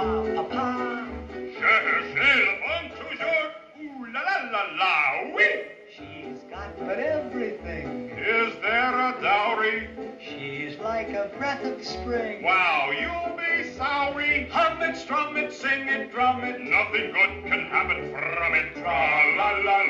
papa. Cherchez le bon toujours. Ooh la la la la, oui. She's got but everything. Is there a dowry? She's like a breath of spring. Wow, you'll be sorry. Hum it, strum it, sing it, drum it. Nothing good can happen from it. Tra la la